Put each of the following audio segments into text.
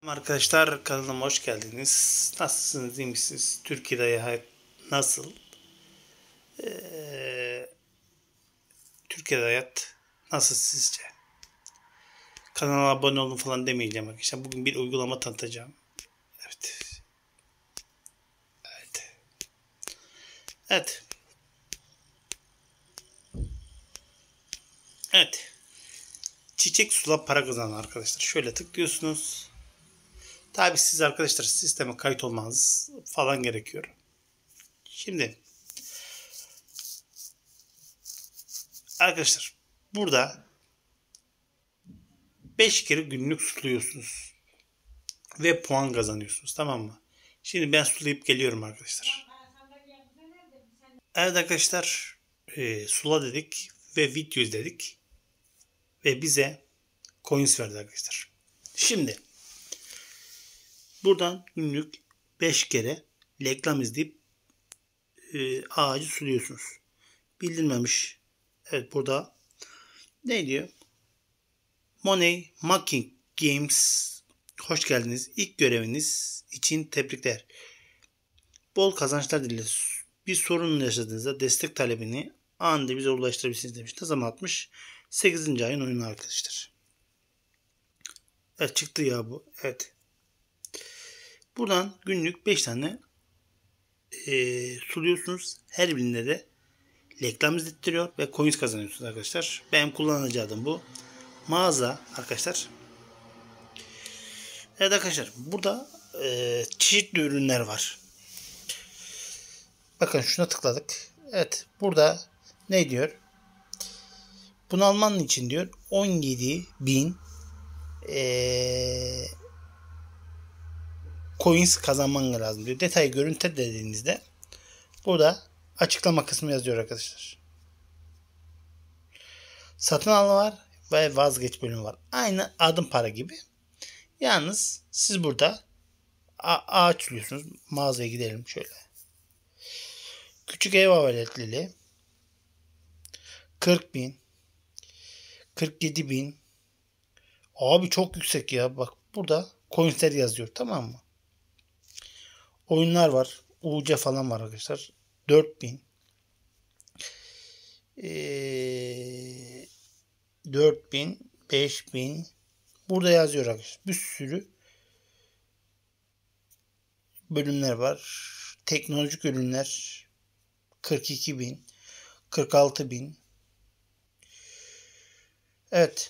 Arkadaşlar kanalıma hoş geldiniz. Nasılsınız, iyi misiniz? Türkiye'de hayat nasıl? Ee, Türkiye'de hayat nasıl sizce? Kanala abone olun falan demeyeceğim arkadaşlar. Bugün bir uygulama tanıtacağım. Evet. Evet. Evet. Evet. Çiçek sula para kazanan arkadaşlar. Şöyle tıklıyorsunuz. Tabi siz arkadaşlar sisteme kayıt olmanız falan gerekiyor. Şimdi arkadaşlar burada 5 kere günlük suluyorsunuz. Ve puan kazanıyorsunuz, tamam mı? Şimdi ben sulayıp geliyorum arkadaşlar. Evet arkadaşlar, sula dedik ve video izledik ve bize coins verdi arkadaşlar. Şimdi buradan günlük 5 kere reklam izleyip ağacı suluyorsunuz. Bildirilmemiş. Evet, burada ne diyor? Money Making Games, hoş geldiniz. İlk göreviniz için tebrikler. Bol kazançlar dileriz. Bir sorun yaşadığınızda destek talebini anında bize ulaştırabilirsiniz demiş. Ne zaman atmış? 8. ayın oyunu arkadaşlar. Evet, çıktı ya bu. Evet. Buradan günlük 5 tane suluyorsunuz. Her birinde de reklam izlettiriyor ve coins kazanıyorsunuz arkadaşlar. Benim kullanıcı adım bu. Mağaza arkadaşlar. Evet arkadaşlar, burada çeşitli ürünler var. Bakın şuna tıkladık. Evet, burada ne diyor? Bunu alman için diyor 17.000 coins kazanman lazım diyor. Detayı görüntü dediğinizde burada açıklama kısmı yazıyor arkadaşlar. Satın al var ve vazgeç bölümü var. Aynı adım para gibi. Yalnız siz burada ağaç suluyorsunuz. Mağazaya gidelim şöyle. Küçük ev avaletlili 40.000, 47.000. Abi çok yüksek ya. Bak burada coinsler yazıyor, tamam mı? Oyunlar var. UC falan var arkadaşlar. 4.000. 4.000, 5.000. Burada yazıyor arkadaşlar. Bir sürü bölümler var. Teknolojik ürünler 42.000, 46.000. Evet.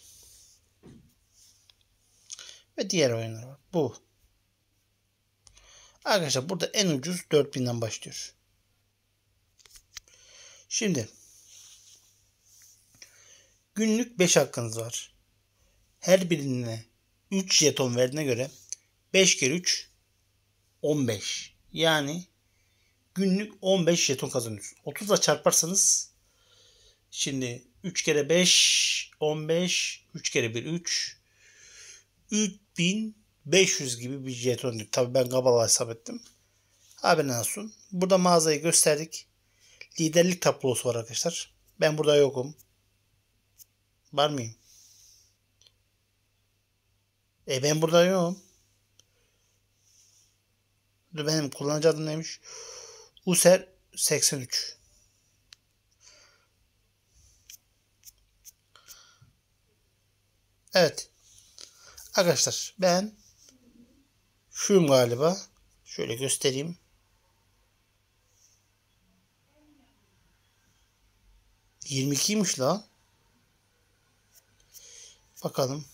Ve diğer oyunlar var. Bu. Arkadaşlar burada en ucuz 4.000'den başlıyor. Şimdi günlük 5 hakkınız var. Her birine 3 jeton verdiğine göre 5 kere 3 15. Yani günlük 15 jeton kazanıyorsunuz. 30'la çarparsanız şimdi 3 kere 5 15, 3 kere 1 3, 3500 gibi bir jeton. Tabii ben kabala hesap ettim. Haberin olsun. Burada mağazayı gösterdik. Liderlik tablosu var arkadaşlar. Ben burada yokum. Var mıyım? Ben burada yokum. Benim kullanıcı adım neymiş? User 83. Evet. Arkadaşlar ben şuyum galiba. Şöyle göstereyim. 22'ymiş la. Bakalım.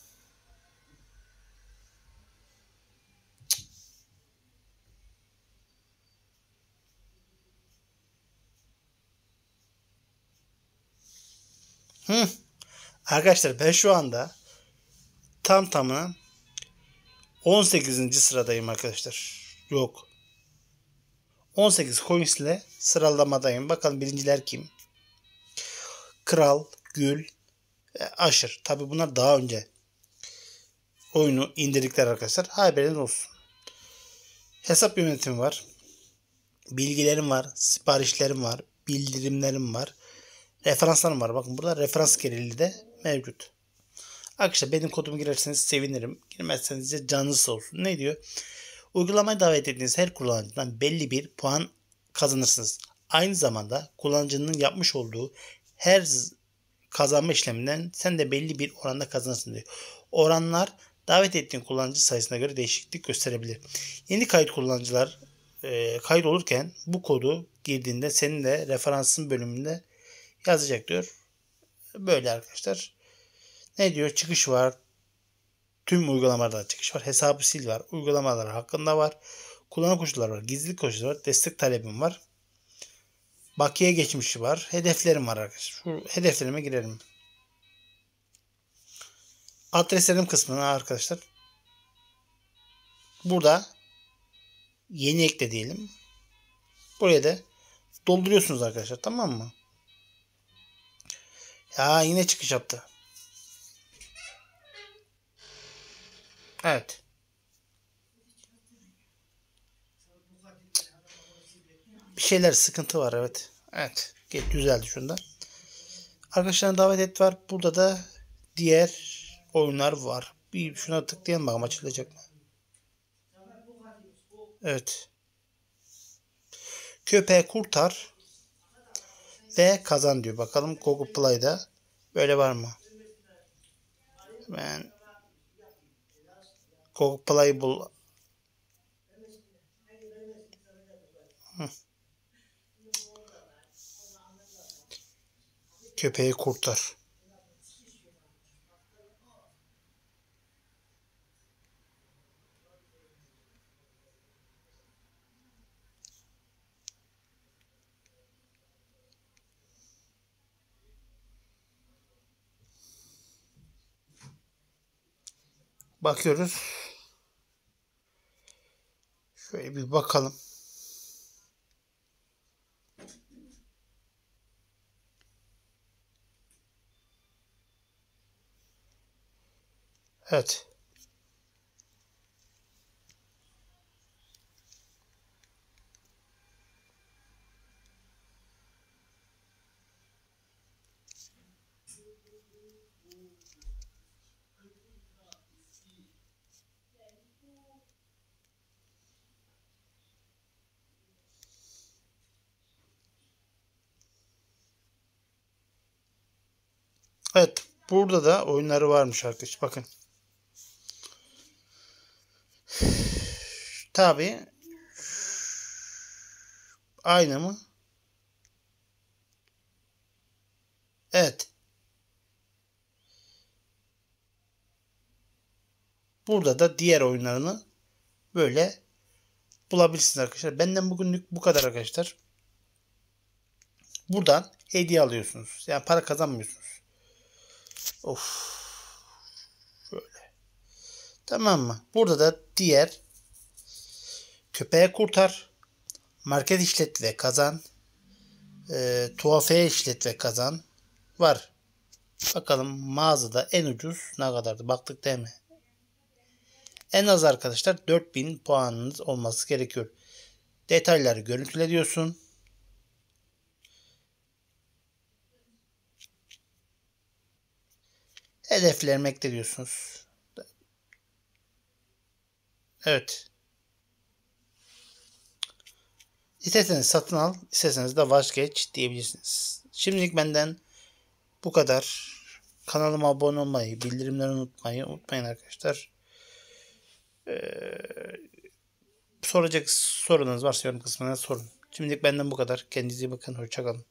Arkadaşlar ben şu anda tam tamına 18. sıradayım arkadaşlar. Yok. 18 coins ile sıralamadayım. Bakalım birinciler kim? Kral, Gül, Aşır. Tabi bunlar daha önce oyunu indirdikler arkadaşlar. Haberiniz olsun. Hesap yönetimi var. Bilgilerim var. Siparişlerim var. Bildirimlerim var. Referanslarım var. Bakın burada referans geliri de mevcut. Arkadaşlar benim kodumu girerseniz sevinirim. Girmezseniz de canınız sağ olsun. Ne diyor? Uygulamaya davet ettiğiniz her kullanıcıdan belli bir puan kazanırsınız. Aynı zamanda kullanıcının yapmış olduğu her kazanma işleminden sen de belli bir oranda kazanırsın diyor. Oranlar davet ettiğin kullanıcı sayısına göre değişiklik gösterebilir. Yeni kayıt kullanıcılar kayıt olurken bu kodu girdiğinde senin de referansın bölümünde yazacak diyor. Böyle arkadaşlar. Ne diyor? Çıkış var. Tüm uygulamalarda çıkış var. Hesabı sil var. Uygulamalar hakkında var. Kullanım koşulları var. Gizlilik koşulları var. Destek talebim var. Bakiye geçmişi var. Hedeflerim var arkadaşlar. Şu hedeflerime girelim. Adreslerim kısmına arkadaşlar. Burada yeni ekle diyelim. Buraya da dolduruyorsunuz arkadaşlar. Tamam mı? Ya yine çıkış yaptı. Evet. Bir şeyler sıkıntı var evet. Evet. Düzeldi şunda. Arkadaşlarına davet et var. Burada da diğer oyunlar var. Bir şuna tıklayalım bakalım açılacak mı? Evet. Köpeği kurtar ve kazan diyor. Bakalım Google Play'da böyle var mı? Ben Google Play'ı bul. Köpeği kurtar. Bakıyoruz. Şöyle bir bakalım. Evet. Evet. Burada da oyunları varmış arkadaş. Bakın. Tabi aynı mı? Evet. Burada da diğer oyunlarını böyle bulabilirsiniz arkadaşlar. Benden bugünlük bu kadar arkadaşlar. Buradan hediye alıyorsunuz. Yani para kazanmıyorsunuz. Of. Şöyle. Tamam mı? Burada da diğer köpeğe kurtar, market işlet ve kazan, tuhafiyeye işlet ve kazan var. Bakalım mağazada en ucuz ne kadardı? Baktık değil mi? En az arkadaşlar 4000 puanınız olması gerekiyor. Detayları görüntüle diyorsun. Hedeflerimi ekle diyorsunuz. Evet. İsterseniz satın al, isterseniz de vazgeç diyebilirsiniz. Şimdilik benden bu kadar. Kanalıma abone olmayı, bildirimleri unutmayın arkadaşlar. Soracak sorunuz varsa yorum kısmına sorun. Şimdilik benden bu kadar. Kendinize iyi bakın. Hoşçakalın.